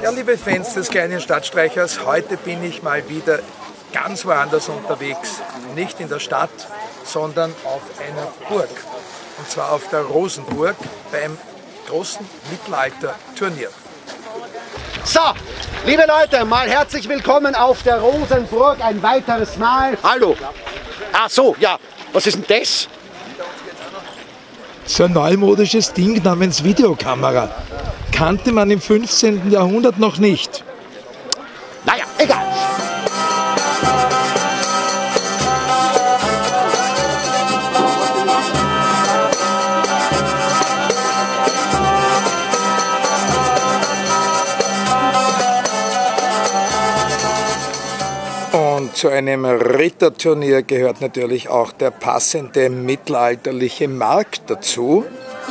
Ja, liebe Fans des kleinen Stadtstreichers, heute bin ich mal wieder ganz woanders unterwegs. Nicht in der Stadt, sondern auf einer Burg. Und zwar auf der Rosenburg beim großen Mittelalter-Turnier. So, liebe Leute, mal herzlich willkommen auf der Rosenburg ein weiteres Mal. Hallo. Ach so, ja. Was ist denn das? So ein neumodisches Ding namens Videokamera. Kannte man im 15. Jahrhundert noch nicht. Naja, egal. Und zu einem Ritterturnier gehört natürlich auch der passende mittelalterliche Markt dazu.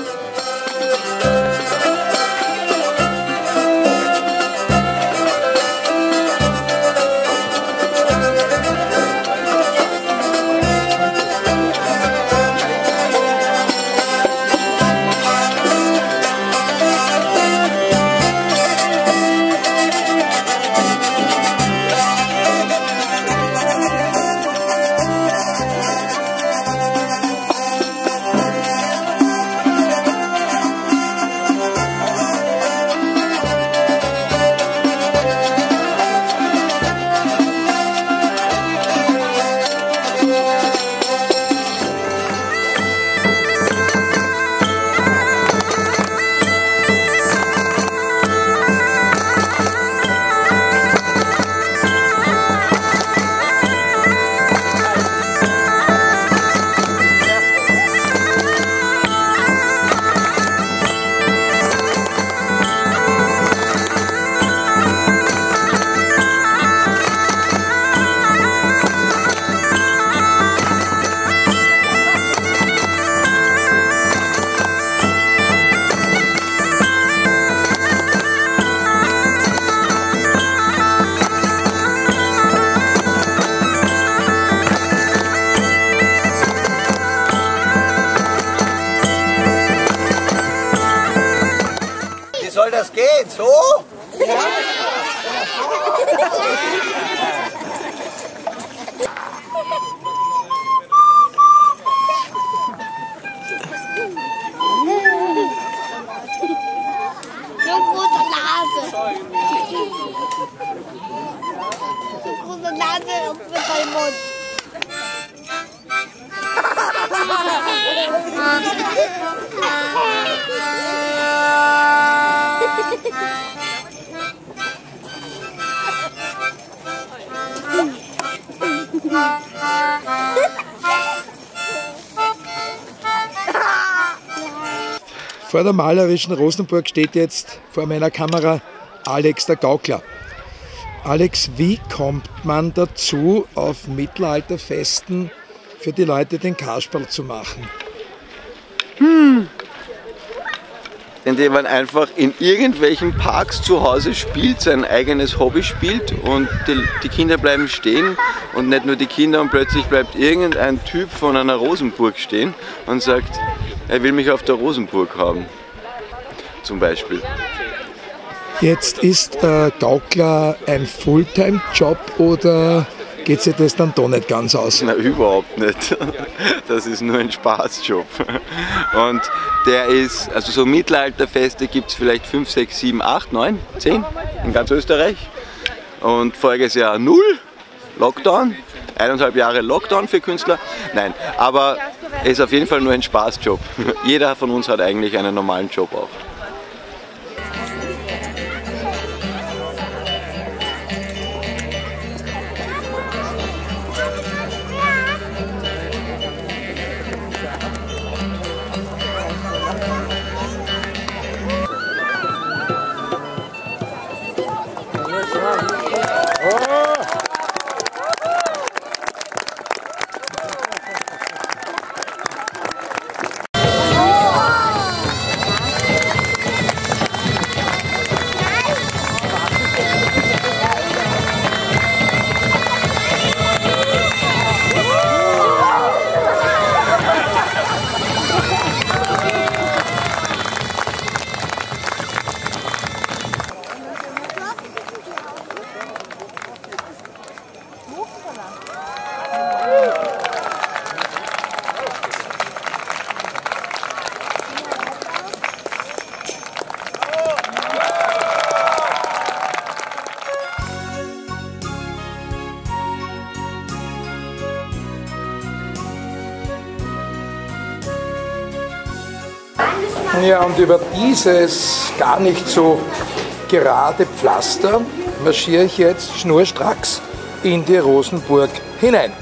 Soll das gehen? So? Ja. So große Nase. So große Nase und mit meinem Mund. Vor der malerischen Rosenburg steht jetzt vor meiner Kamera Alex der Gaukler. Alex, wie kommt man dazu, auf Mittelalterfesten für die Leute den Kasperl zu machen? Indem man einfach in irgendwelchen Parks zu Hause spielt, sein eigenes Hobby spielt und die Kinder bleiben stehen und nicht nur die Kinder, und plötzlich bleibt irgendein Typ von einer Rosenburg stehen und sagt, er will mich auf der Rosenburg haben, zum Beispiel. Jetzt ist Gaukler ein Fulltime-Job oder geht sich das dann doch nicht ganz aus? Na, überhaupt nicht. Das ist nur ein Spaßjob. Und der ist, also so Mittelalterfeste gibt es vielleicht 5, 6, 7, 8, 9, 10 in ganz Österreich. Und voriges Jahr 0, Lockdown, 1,5 Jahre Lockdown für Künstler. Nein, aber es ist auf jeden Fall nur ein Spaßjob. Jeder von uns hat eigentlich einen normalen Job auch. Ja, und über dieses gar nicht so gerade Pflaster marschiere ich jetzt schnurstracks in die Rosenburg hinein.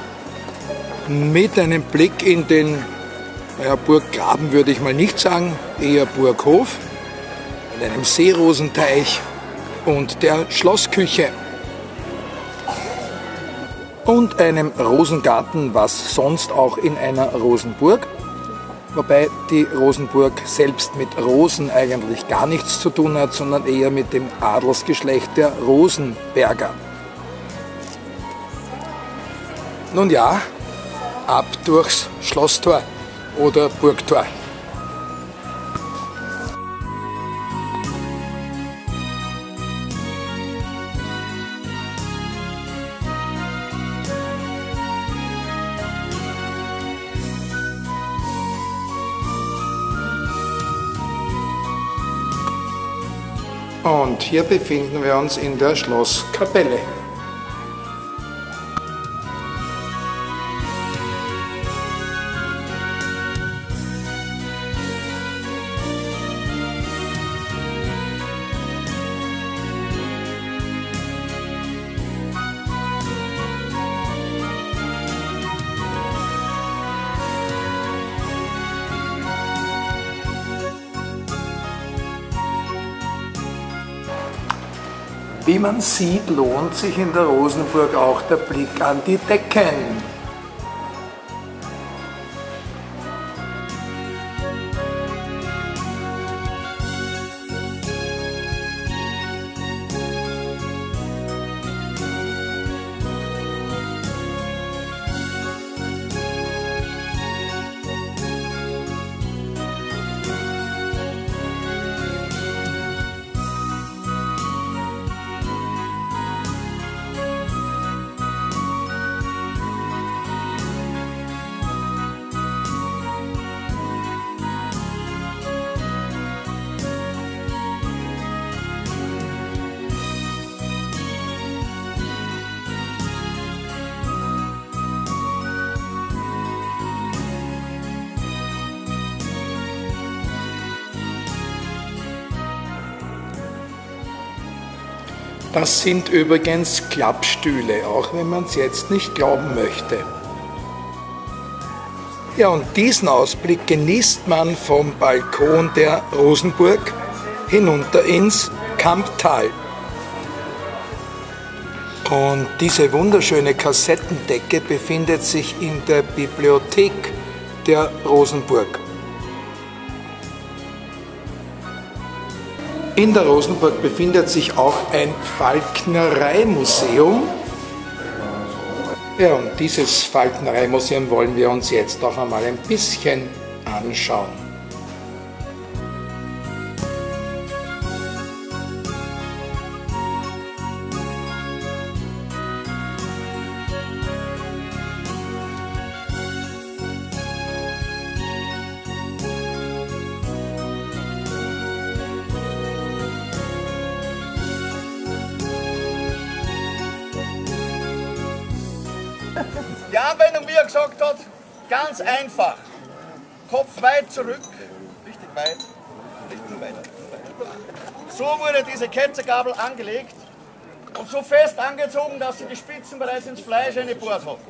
Mit einem Blick in den Burggraben würde ich mal nicht sagen, eher Burghof, in einem Seerosenteich und der Schlossküche und einem Rosengarten, was sonst auch in einer Rosenburg, wobei die Rosenburg selbst mit Rosen eigentlich gar nichts zu tun hat, sondern eher mit dem Adelsgeschlecht der Rosenberger. Nun ja, ab durchs Schlosstor oder Burgtor. Und hier befinden wir uns in der Schlosskapelle. Wie man sieht, lohnt sich in der Rosenburg auch der Blick an die Decken. Das sind übrigens Klappstühle, auch wenn man es jetzt nicht glauben möchte. Ja, und diesen Ausblick genießt man vom Balkon der Rosenburg hinunter ins Kamptal. Und diese wunderschöne Kassettendecke befindet sich in der Bibliothek der Rosenburg. In der Rosenburg befindet sich auch ein Falknereimuseum. Ja, und dieses Falknereimuseum wollen wir uns jetzt auch einmal ein bisschen anschauen. Die Anwendung, wie er gesagt hat, ganz einfach. Kopf weit zurück, richtig weit, richtig weit. So wurde diese Ketzergabel angelegt und so fest angezogen, dass sie die Spitzen bereits ins Fleisch eingebohrt hat.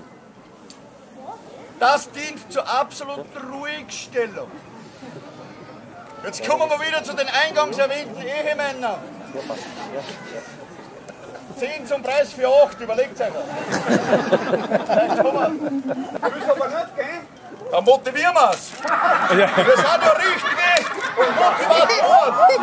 Das dient zur absoluten Ruhigstellung. Jetzt kommen wir wieder zu den eingangs erwähnten Ehemännern. 10 zum Preis für 8, überlegt euch das. Vielleicht kommen wir. Du willst aber nicht, gell? Dann motivieren wir es. Ja. Wir sind ja richtige Motivatoren.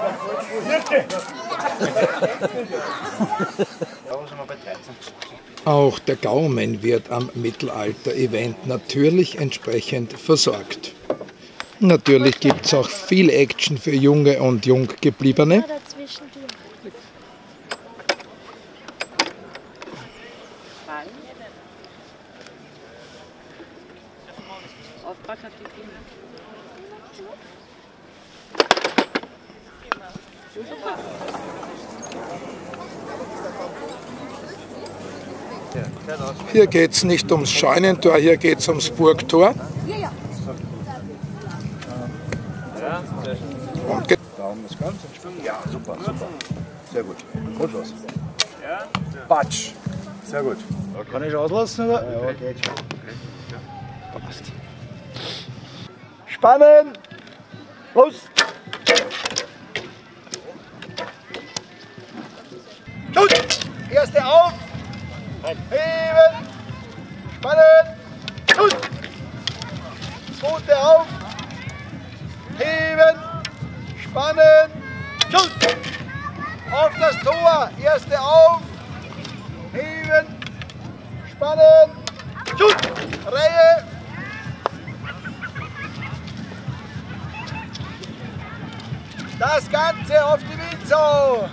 Auch der Gaumen wird am Mittelalter-Event natürlich entsprechend versorgt. Natürlich gibt es auch viel Action für Junge und Junggebliebene. Hier geht es nicht ums Scheunentor, hier geht es ums Burgtor. Und Daumen ist ganz entspannt. Ja, super, super. Sehr gut. Und los. Patsch. Sehr gut. Kann ich auslassen, oder? Ja, geht schon. Passt. Spannen! Los! Gut! Erste auf! Heben! Spannen! Gut! Zweite auf! Heben! Spannen! Schuss! Auf das Tor! Erste auf! Heben! Spannen! Schuss! Reihe! Das Ganze auf die Windsau!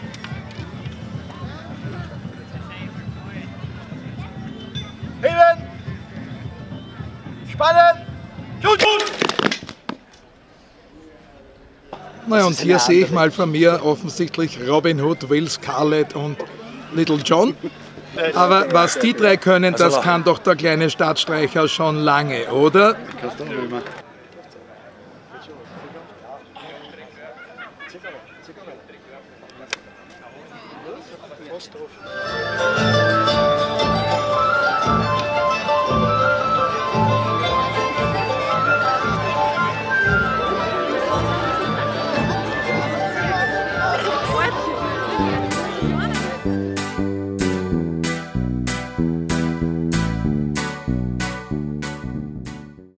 Heben! Spannen! Schuss! Na und hier sehe ich mal von mir offensichtlich Robin Hood, Will Scarlett und Little John. Aber was die drei können, das kann doch der kleine Stadtstreicher schon lange, oder? Fast drauf.